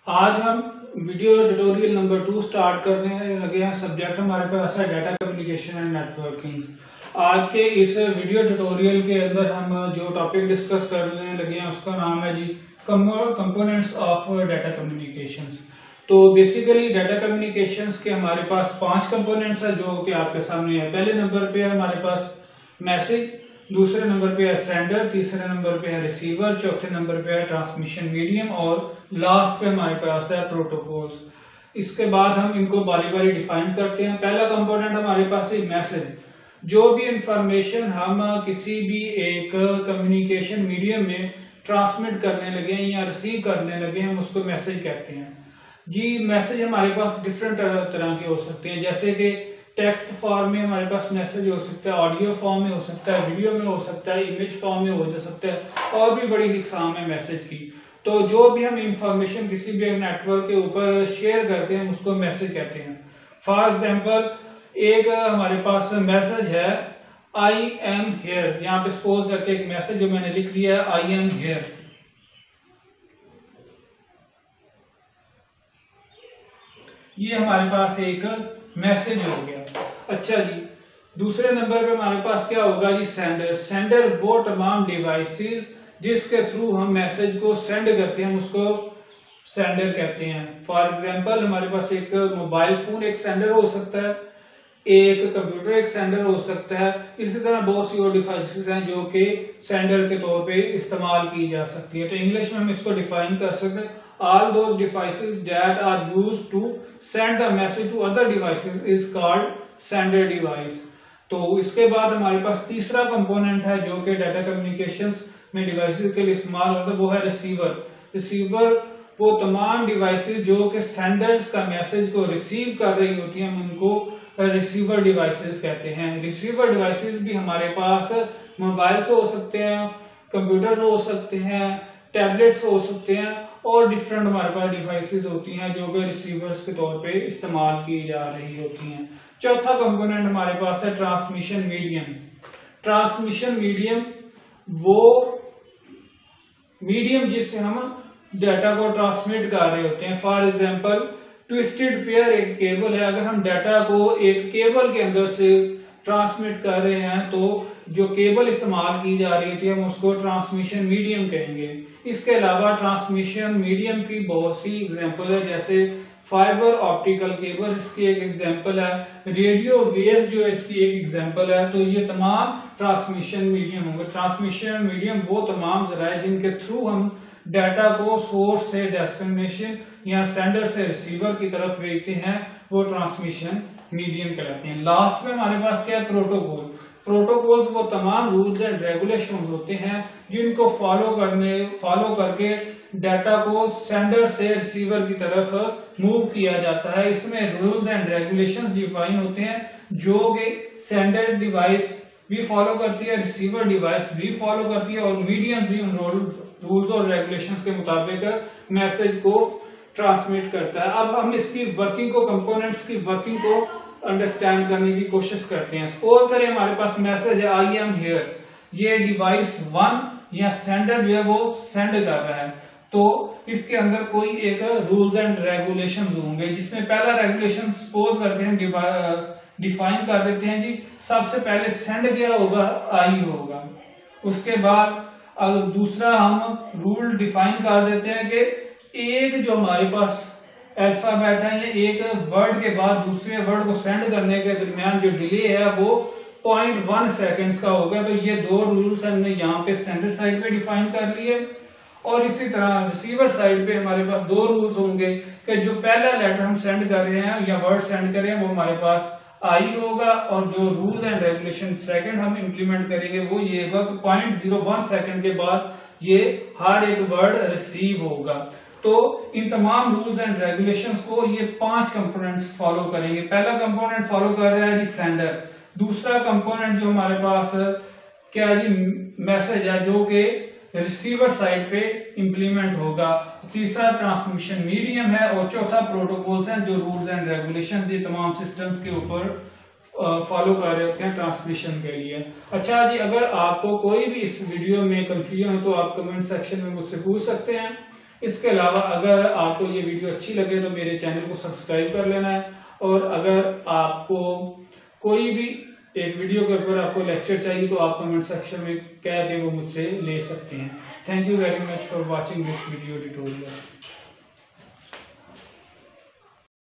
आज हम video tutorial number 2 start करने लगे हैं। सब्जेक्ट हमारे पास है डाटा कम्युनिकेशन एंड नेटवर्किंग। आज के इस वीडियो ट्यूटोरियल के अंदर हम जो टॉपिक डिस्कस करने लगे हैं उसका नाम है जी कंपोनेंट्स ऑफ डाटा कम्युनिकेशंस। तो बेसिकली डाटा कम्युनिकेशंस के हमारे पास 5 कंपोनेंट्स है जो कि आपके सामने है। पहले नंबर पे है हमारे पास मैसेज, दूसरे नंबर पे है सेंडर, तीसरे नंबर पे है रिसीवर, चौथे नंबर पे है ट्रांसमिशन मीडियम और लास्ट पे हमारे पास है प्रोटोकॉल्स। इसके बाद हम इनको बारी बारी डिफाइन करते हैं। पहला कंपोनेंट हमारे पास है मैसेज। जो भी इंफॉर्मेशन हम किसी भी एक कम्युनिकेशन मीडियम में ट्रांसमिट करने लगे हैं या रिसीव करने लगे हैं हम उसको मैसेज कहते हैं जी। मैसेज हमारे पास डिफरेंट तरह के हो सकते हैं, जैसे कि टेक्स्ट फॉर्म में हमारे पास मैसेज हो सकता है, ऑडियो फॉर्म में हो सकता है, वीडियो में हो सकता है, इमेज फॉर्म में हो सकता है, और भी बड़ी इकसाम है मैसेज की। तो जो भी हम इंफॉर्मेशन किसी भी नेटवर्क के ऊपर शेयर करते हैं उसको मैसेज कहते हैं। फॉर एग्जाम्पल एक हमारे पास मैसेज है आई एम हेयर। यहाँ पे सपोज करके एक मैसेज जो मैंने लिख लिया है आई एम हेयर। ये हमारे पास एक मैसेज हो गया। अच्छा जी, दूसरे नंबर पे हमारे पास क्या होगा जी सेंडर। सेंडर वो तमाम डिवाइसेस जिसके थ्रू हम मैसेज को सेंड करते हैं उसको सेंडर कहते हैं। फॉर एग्जांपल हमारे पास एक मोबाइल फोन एक सेंडर हो सकता है, एक कंप्यूटर एक सेंडर हो सकता है। इसी तरह बहुत सी और डिवाइसेस हैं जो कि सेंडर के तौर पे इस्तेमाल की जा सकती है। तो इंग्लिश में हम इसको डिफाइन कर सकते हैं, all those devices that are used to send a message to other devices is called sender device। तो इसके बाद हमारे पास तीसरा कंपोनेंट है जो कि डाटा कम्युनिकेशंस में डिवाइसेस के लिए इस्तेमाल होता है, वो है रिसीवर। रिसीवर वो तमाम डिवाइसेस जो कि सेंडर्स का मैसेज को रिसीव कर रही होती हैं, हम उनको रिसीवर डिवाइसेस कहते हैं। रिसीवर डिवाइसेस भी हमारे पास मोबाइल से हो सकते हैं, कंप्यूटर हो सकते हैं, टैबलेट्स हो सकते हैं, और डिफरेंट हमारे पास डिवाइसेस होती हैं जो कि रिसीवर्स के तौर पे इस्तेमाल की जा रही होती हैं। चौथा कंपोनेंट हमारे पास है ट्रांसमिशन मीडियम। ट्रांसमिशन मीडियम वो मीडियम जिससे हम डाटा को ट्रांसमिट कर रहे होते हैं। फॉर एग्जांपल ट्विस्टेड पेयर एक केबल है, अगर हम डाटा को एक केबल के अंदर से ट्रांसमिट कर रहे हैं तो जो केबल इस्तेमाल की जा रही थी हम उसको ट्रांसमिशन मीडियम कहेंगे। इसके अलावा ट्रांसमिशन मीडियम की बहुत सी एग्जांपल है, जैसे फाइबर ऑप्टिकल केबल इसकी एक एग्जांपल है, रेडियो वेव्स जो इसकी एक एग्जांपल है। तो ये तमाम ट्रांसमिशन मीडियम होंगे। ट्रांसमिशन मीडियम वो तमाम जराए जिनके थ्रू हम डाटा को सोर्स से डेस्टिनेशन या सेंडर से रिसीवर की तरफ भेजते हैं, वो ट्रांसमिशन मीडियम कहलाते हैं। लास्ट में हमारे पास क्या है प्रोटोकॉल। प्रोटोकॉल्स वो तमाम रूल्स एंड रेगुलेशन होते हैं जिनको फॉलो करके डाटा को सेंडर से रिसीवर की तरफ मूव किया जाता है। इसमें रूल्स एंड रेगुलेशंस डिफाइन होते हैं जो कि सेंडर डिवाइस भी फॉलो करती है, रिसीवर डिवाइस भी फॉलो करती है, और मीडियम भी उन रूल्स और रेगुलेशंस के मुताबिक मैसेज को ट्रांसमिट करता है। अब हम इसकी वर्किंग को, कंपोनेंट्स की वर्किंग को अंडरस्टैंड करने की कोशिश करते हैं। सपोज करें हमारे पास मैसेज है आई एम हियर। ये डिवाइस 1 या सेंडर जो है वो सेंड कर रहा है, तो इसके अंदर कोई एक रूल्स एंड रेगुलेशन होंगे, जिसमें पहला रेगुलेशन सपोज करते हैं डिफाइन कर देते हैं जी। सबसे पहले सेंड क्या होगा, आई होगा। उसके बाद दूसरा हम रूल डिफाइन कर देते हैं कि एक जो हमारे पास अल्फाबेट है, ये एक वर्ड के बाद दूसरे वर्ड को सेंड करने के दरमियान जो डिले है वो 0.1 सेकेंड्स का होगा। तो ये दो रूल्स हमने यहाँ पे सेंडर साइड पे डिफाइन कर लिए, और इसी तरह रिसीवर साइड पे हमारे पास दो रूल्स होंगे कि जो पहला लेटर हम सेंड कर रहे हैं या वर्ड सेंड कर रहे हैं वो हमारे पास आई होगा, और जो रूल एंड रेगुलेशन सेकंड हम इंप्लीमेंट करेंगे वो ये होगा कि 0.01 सेकंड के बाद ये हर एक वर्ड रिसीव होगा। तो इन तमाम रूल्स एंड रेगुलेशंस को ये 5 कंपोनेंट्स फॉलो करेंगे। पहला कंपोनेंट फॉलो कर रहा है जी सेंडर। दूसरा कंपोनेंट जो हमारे पास क्या है जी मैसेज है जो कि रिसीवर साइड पे इंप्लीमेंट होगा। तीसरा ट्रांसमिशन मीडियम है, और चौथा प्रोटोकॉल्स हैं जो रूल्स एंड रेगुलेशंस ये तमाम सिस्टम्स के ऊपर फॉलो कर रहे होते हैं ट्रांसमिशन के लिए। अच्छा जी, अगर आपको कोई भी इस वीडियो में कंफ्यूजन हो तो आप कमेंट सेक्शन में मुझसे पूछ सकते हैं। इसके अलावा अगर आपको ये वीडियो अच्छी लगे तो मेरे चैनल को सब्सक्राइब कर लेना है, और अगर आपको कोई भी एक वीडियो के ऊपर आपको लेक्चर चाहिए तो आप कमेंट सेक्शन में कह के वो मुझसे ले सकते हैं। Thank you very much for watching this video tutorial.